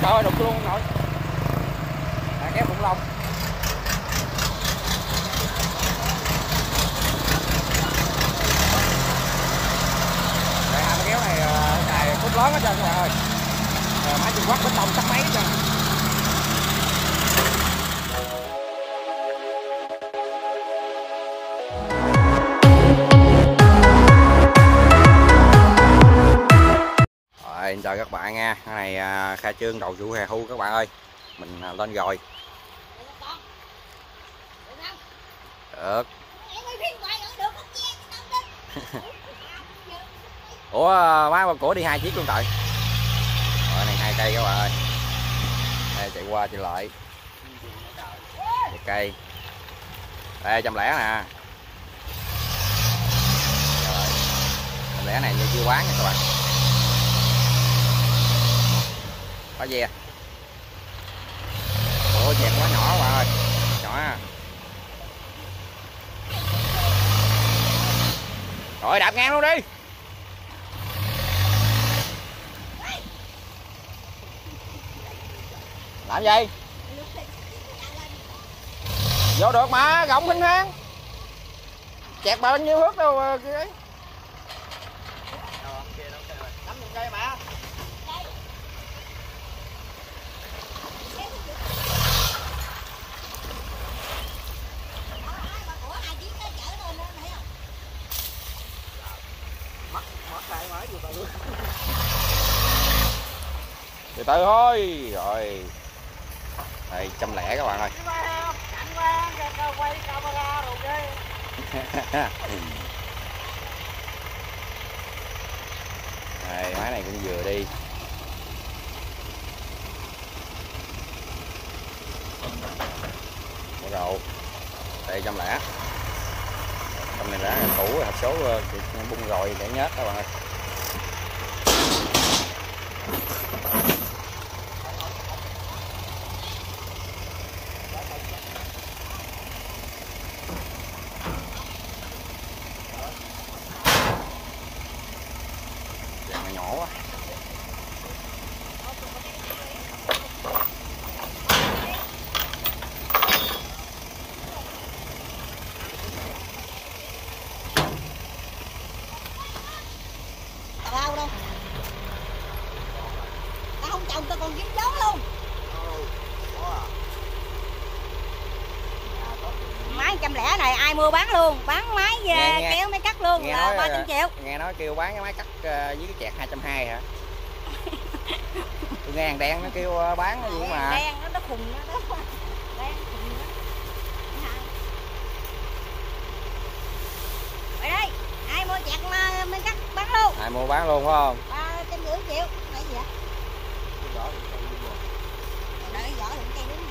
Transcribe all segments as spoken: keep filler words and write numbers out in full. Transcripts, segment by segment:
Trời ơi, đục luôn nội. À, kéo khủng long. Đây, hai cái kéo này dài phút lớn hết trơn các bạn ơi. À, máy Trung Quốc bê tông chắc mấy hết trơn. Rồi, chào các bạn nha. Cái này à, khai trương đầu vụ hè thu các bạn ơi. Mình à, lên rồi. Được. Ủa má của đi hai chiếc luôn trời. Rồi này hai cây các bạn ơi. Đây chạy qua chạy lại. Một cây. Đây trăm lẻ nè. Rồi. Trăm lẻ này như chưa bán nha các bạn. Có gì à? Ủa chẹt quá nhỏ các bạn ơi. Nhỏ à. Rồi đạp ngang luôn đi. Làm gì? Vô được mà, gọng khinh hang. Chẹt bao nhiêu thước đâu kia ấy. Nắm một cây mà. Từ từ thôi. Rồi. Đây trăm lẻ các bạn ơi. Đây, máy này cũng vừa đi. Một đầu. Đây trăm lẻ. Trong này đã cũ hộp số bung rồi để nhớt các bạn ơi. Nhỏ quá. Tao đâu? Tao không trồng tao còn kiếm giống luôn. Máy trăm lẻ này ai mua bán luôn, bán máy về nghe, nghe, kéo máy cắt luôn nghe là ba trăm triệu. Nghe nói kêu bán cái máy cắt uh, với cái chẹt hai trăm hai mươi hả? Tôi nghe thằng đen nó kêu uh, bán cái gì đen, mà. Đen nó nó khùng nó đó. Đen khùng đó. Vậy đây, ai mua chẹt mà máy cắt bán luôn. Ai mua bán luôn phải không? ba trăm rưỡi triệu. Này gì vậy? Đợi vỏ đựng cây đứng.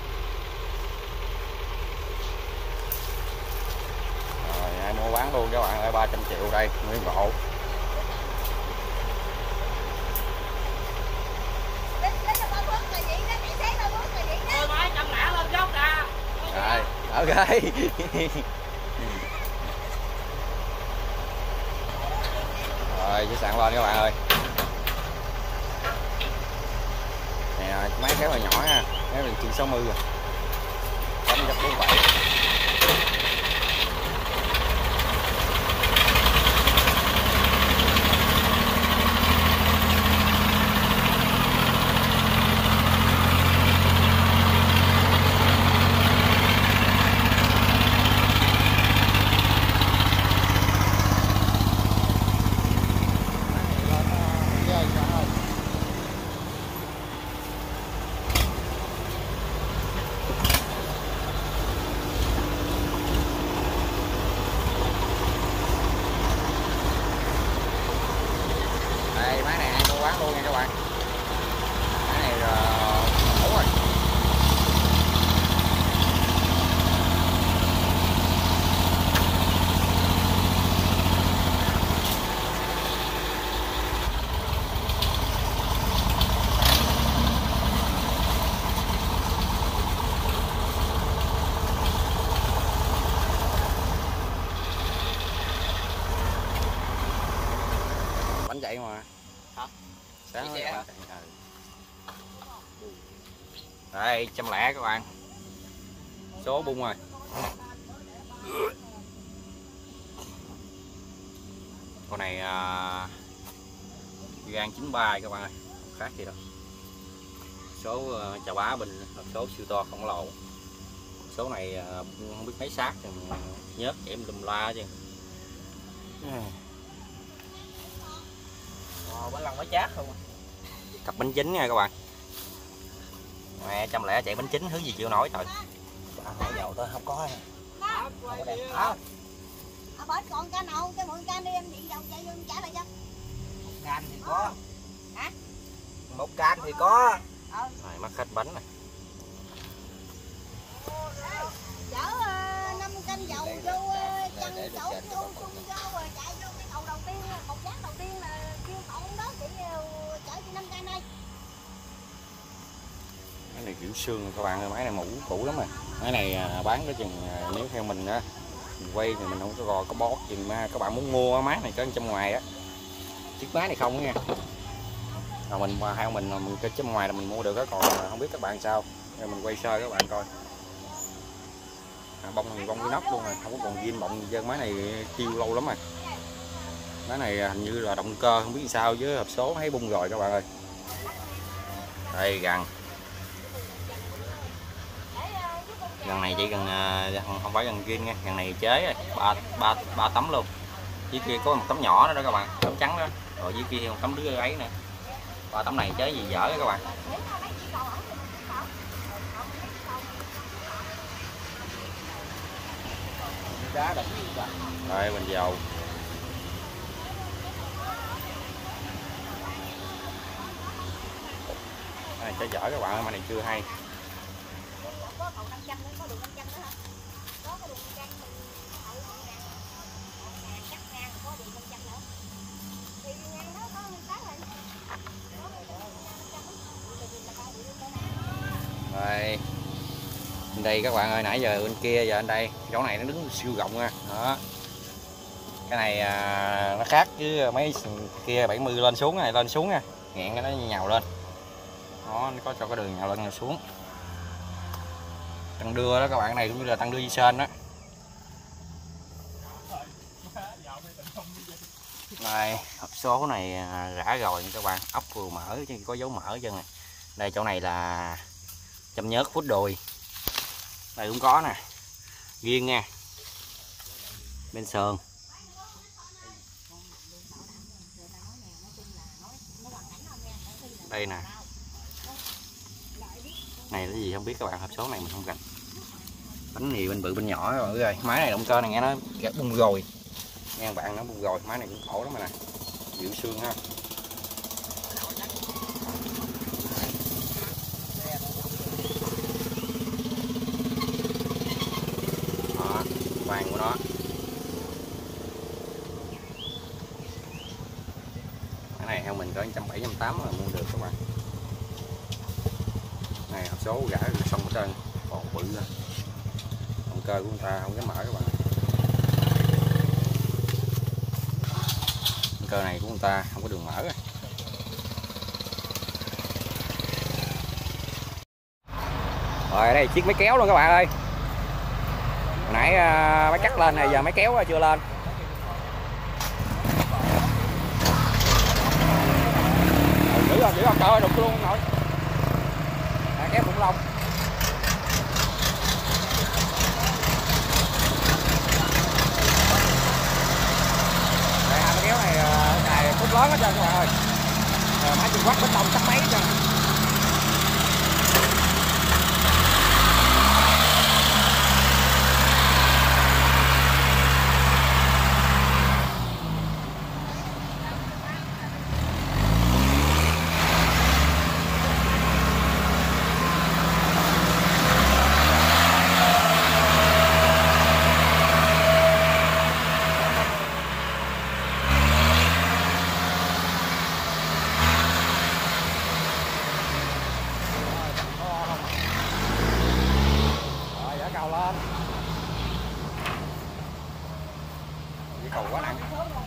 Rồi ai mua bán luôn các bạn ơi, ba trăm triệu đây nguyên bộ. Rồi, ok. Rồi chiếc sạn lên các bạn ơi. Nè máy kéo là nhỏ ha, kéo là chừng sáu mươi rồi. tám trăm bốn mươi bảy. Luôn nha các bạn. Cái này ổn rồi. Bánh chạy mà. Hả? Sáng rồi. Đây trăm lẻ các bạn, số bung rồi. Con này uh, gan chín ba các bạn ơi, không khác gì đâu. Số uh, chà bá bình, số siêu to khổng lồ. Số này uh, không biết mấy xác thì nhớt em lùm la chứ. Ồ, bánh lăng mới chát không. Cặp bánh chính nha các bạn. Mẹ trăm lẻ chạy bánh chính thứ gì chịu nổi trời. Hỏi dầu thôi không có. Không có đẹp. À. Ở bển còn can nào, cái mượn can đi em điện dầu chạy vô trả lại cho. Một can thì có. Hả? Một can thì có. Ờ. Rồi mắc khách bánh này. Chở năm canh dầu vô chân chỗ vô xung vô rồi chạy vô cái cầu đầu tiên, cầu giác đầu tiên là kêu cậu đó chị chở chị năm canh đây. Máy này kiểu xương các bạn ơi, máy này mũ cũ lắm rồi. Máy này bán cái chừng, nếu theo mình á, mình quay thì mình không có gò có bót chừng mà các bạn muốn mua máy này có trong ngoài á. Chiếc máy này không nha. Mà mình theo mình mình cái trong ngoài là mình mua được đó, còn không biết các bạn sao. Rồi mình quay sơ các bạn coi. À, bông thì bông inox luôn rồi, không có còn zin bọng dân. Máy này tiêu lâu lắm rồi. Máy này hình như là động cơ không biết sao, với hộp số thấy bung rồi các bạn ơi. Đây gần. Gần này chỉ cần không phải gần zin nha, gần này chế rồi, ba ba ba tấm luôn. Dưới kia có một tấm nhỏ đó, đó các bạn, tấm trắng đó. Rồi dưới kia một tấm đứa ấy nè. Ba tấm này chế gì dở đó các bạn. Đá đập. Rồi bình dầu. Cái này chế dở các bạn ơi, mà này chưa hay. Rồi bên đây các bạn ơi, nãy giờ bên kia giờ bên đây, chỗ này nó đứng siêu rộng nha đó. Cái này à, nó khác với mấy kia bảy mươi lên xuống này, lên xuống nha, nghẹn cái nó nhào lên đó, nó có cho cái đường nhào lên nhào xuống. Tăng đưa đó các bạn, này cũng như là tăng đưa di sên đó. Này hộp số này rã rồi nha các bạn, ốc vừa mở chứ có dấu mở chân này. Đây chỗ này là châm nhớt phút đùi, đây cũng có nè, riêng nha, bên sườn. Đây nè, này là gì không biết các bạn, hộp số này mình không cần. Bánh nì bên bự bên nhỏ các bạn ơi. Máy này động cơ này nghe nó gạt bung rồi nghe các bạn, nó bung rồi. Máy này cũng khổ lắm mà nè, dịu xương ha. Đó, khoan của nó. Cái này theo mình có một trăm bảy mươi, một trăm tám mươi là mua được các bạn. Này hộp số gã xong hết trơn, còn bự ra. Động cơ của người ta không dám mở các bạn. Động cơ này của người ta không có đường mở rồi. Rồi đây chiếc máy kéo luôn các bạn ơi. Hồi nãy uh, máy cắt lên này, giờ máy kéo chưa lên. Giữ rồi, giữ rồi, trời ơi đục luôn không nổi. À, kéo khủng long. Đây hai cái kéo này cài phút lớn hết trơn các bạn ơi. Máy Trung Quốc bê tông sắc mấy hết trơn. Cầu quá nặng.